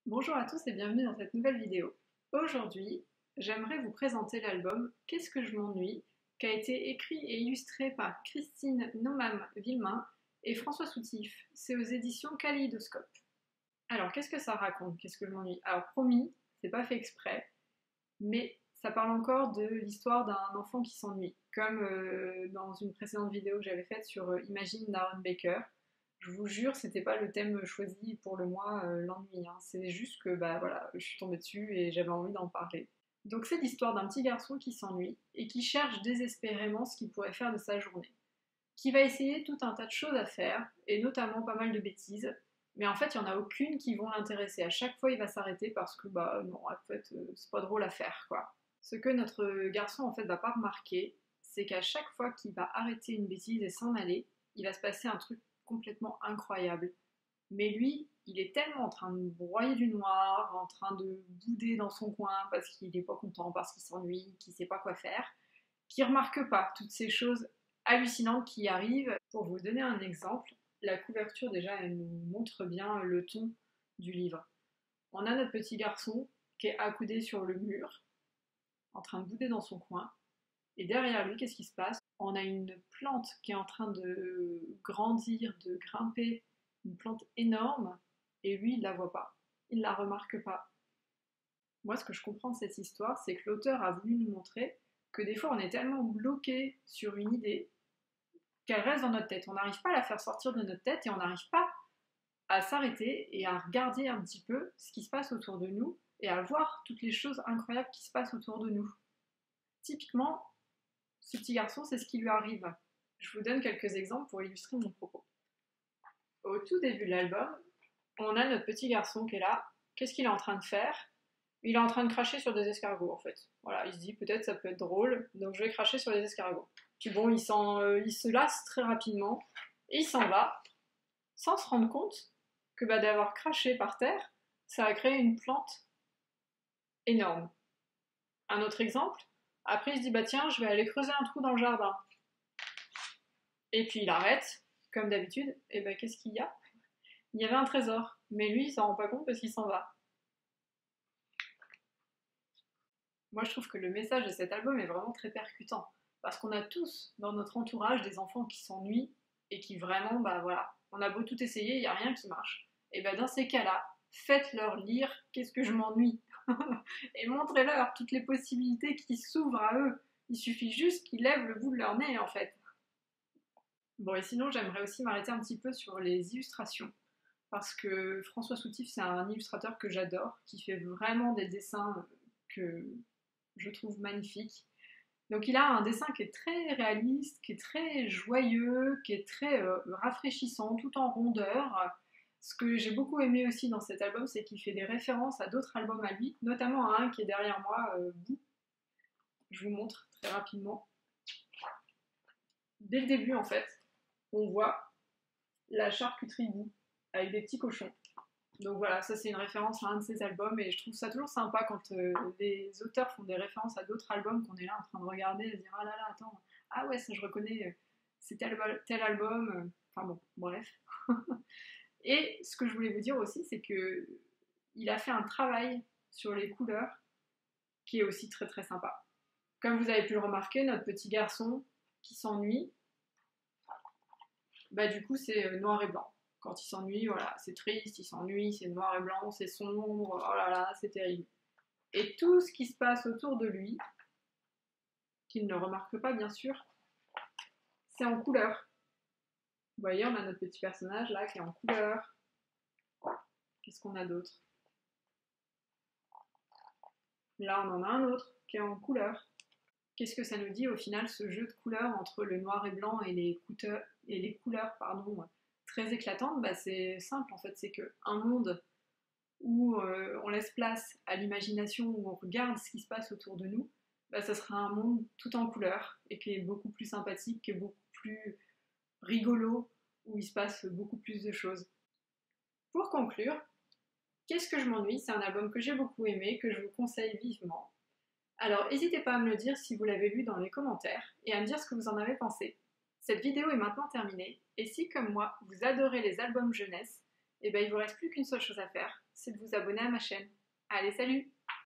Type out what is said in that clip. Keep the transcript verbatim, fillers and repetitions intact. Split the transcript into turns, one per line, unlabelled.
Bonjour à tous et bienvenue dans cette nouvelle vidéo. Aujourd'hui, j'aimerais vous présenter l'album Qu'est-ce que je m'ennuie, qui a été écrit et illustré par Christine Nomam-Villemain et François Soutif. C'est aux éditions Kaléidoscope. Alors, qu'est-ce que ça raconte? Qu'est-ce que je m'ennuie? Alors, promis, c'est pas fait exprès, mais ça parle encore de l'histoire d'un enfant qui s'ennuie, comme euh, dans une précédente vidéo que j'avais faite sur euh, Imagine d'Aaron Baker. Je vous jure, c'était pas le thème choisi pour le mois, euh, l'ennui. Hein. C'est juste que bah voilà, je suis tombée dessus et j'avais envie d'en parler. Donc c'est l'histoire d'un petit garçon qui s'ennuie et qui cherche désespérément ce qu'il pourrait faire de sa journée. Qui va essayer tout un tas de choses à faire, et notamment pas mal de bêtises, mais en fait il n'y en a aucune qui vont l'intéresser. À chaque fois il va s'arrêter parce que bah non, en fait euh, c'est pas drôle à faire quoi. Ce que notre garçon en fait va pas remarquer, c'est qu'à chaque fois qu'il va arrêter une bêtise et s'en aller, il va se passer un truc complètement incroyable. Mais lui, il est tellement en train de broyer du noir, en train de bouder dans son coin parce qu'il n'est pas content, parce qu'il s'ennuie, qu'il ne sait pas quoi faire, qu'il ne remarque pas toutes ces choses hallucinantes qui arrivent. Pour vous donner un exemple, la couverture déjà, elle nous montre bien le ton du livre. On a notre petit garçon qui est accoudé sur le mur, en train de bouder dans son coin, et derrière lui, qu'est-ce qui se passe? On a une plante qui est en train de grandir, de grimper, une plante énorme, et lui, il ne la voit pas, il ne la remarque pas. Moi, ce que je comprends de cette histoire, c'est que l'auteur a voulu nous montrer que des fois, on est tellement bloqué sur une idée qu'elle reste dans notre tête. On n'arrive pas à la faire sortir de notre tête et on n'arrive pas à s'arrêter et à regarder un petit peu ce qui se passe autour de nous et à voir toutes les choses incroyables qui se passent autour de nous. Typiquement, ce petit garçon, c'est ce qui lui arrive. Je vous donne quelques exemples pour illustrer mon propos. Au tout début de l'album, on a notre petit garçon qui est là. Qu'est-ce qu'il est en train de faire? Il est en train de cracher sur des escargots, en fait. Voilà, il se dit peut-être ça peut être drôle, donc je vais cracher sur les escargots. Puis bon, il, euh, il se lasse très rapidement et il s'en va, sans se rendre compte que bah, d'avoir craché par terre, ça a créé une plante énorme. Un autre exemple, après il se dit bah tiens, je vais aller creuser un trou dans le jardin. Et puis il arrête, comme d'habitude, et ben qu'est-ce qu'il y a? Il y avait un trésor, mais lui il s'en rend pas compte parce qu'il s'en va. Moi je trouve que le message de cet album est vraiment très percutant, parce qu'on a tous dans notre entourage des enfants qui s'ennuient et qui vraiment, bah voilà, on a beau tout essayer, il n'y a rien qui marche. Et ben dans ces cas-là, faites-leur lire Qu'est-ce que je m'ennuie et montrez-leur toutes les possibilités qui s'ouvrent à eux. Il suffit juste qu'ils lèvent le bout de leur nez en fait. Bon, et sinon, j'aimerais aussi m'arrêter un petit peu sur les illustrations, parce que François Soutif, c'est un illustrateur que j'adore, qui fait vraiment des dessins que je trouve magnifiques. Donc il a un dessin qui est très réaliste, qui est très joyeux, qui est très euh, rafraîchissant, tout en rondeur. Ce que j'ai beaucoup aimé aussi dans cet album, c'est qu'il fait des références à d'autres albums à lui, notamment à un qui est derrière moi, euh, Boo. Je vous montre très rapidement. Dès le début, en fait, on voit la charcuterie Boo, avec des petits cochons. Donc voilà, ça c'est une référence à un de ses albums, et je trouve ça toujours sympa quand euh, les auteurs font des références à d'autres albums, qu'on est là en train de regarder et de dire ah là là, attends, ah ouais, ça je reconnais, c'est tel, tel album, enfin bon, bref. Et ce que je voulais vous dire aussi, c'est que il a fait un travail sur les couleurs qui est aussi très très sympa. Comme vous avez pu le remarquer, notre petit garçon qui s'ennuie, bah du coup c'est noir et blanc. Quand il s'ennuie, voilà, c'est triste, il s'ennuie, c'est noir et blanc, c'est sombre, oh là là, c'est terrible. Et tout ce qui se passe autour de lui, qu'il ne remarque pas bien sûr, c'est en couleur. Vous voyez, on a notre petit personnage là qui est en couleur. Qu'est-ce qu'on a d'autre? Là, on en a un autre qui est en couleur. Qu'est-ce que ça nous dit au final, ce jeu de couleurs entre le noir et blanc et les, couteurs, et les couleurs pardon, très éclatantes? Bah, c'est simple en fait, c'est qu'un monde où euh, on laisse place à l'imagination, où on regarde ce qui se passe autour de nous, bah, ça sera un monde tout en couleurs et qui est beaucoup plus sympathique, qui est beaucoup plus rigolo, où il se passe beaucoup plus de choses. Pour conclure, Qu'est-ce que je m'ennuie? C'est un album que j'ai beaucoup aimé, que je vous conseille vivement. Alors n'hésitez pas à me le dire si vous l'avez lu dans les commentaires et à me dire ce que vous en avez pensé. Cette vidéo est maintenant terminée et si comme moi vous adorez les albums jeunesse, eh ben, il ne vous reste plus qu'une seule chose à faire, c'est de vous abonner à ma chaîne. Allez, salut!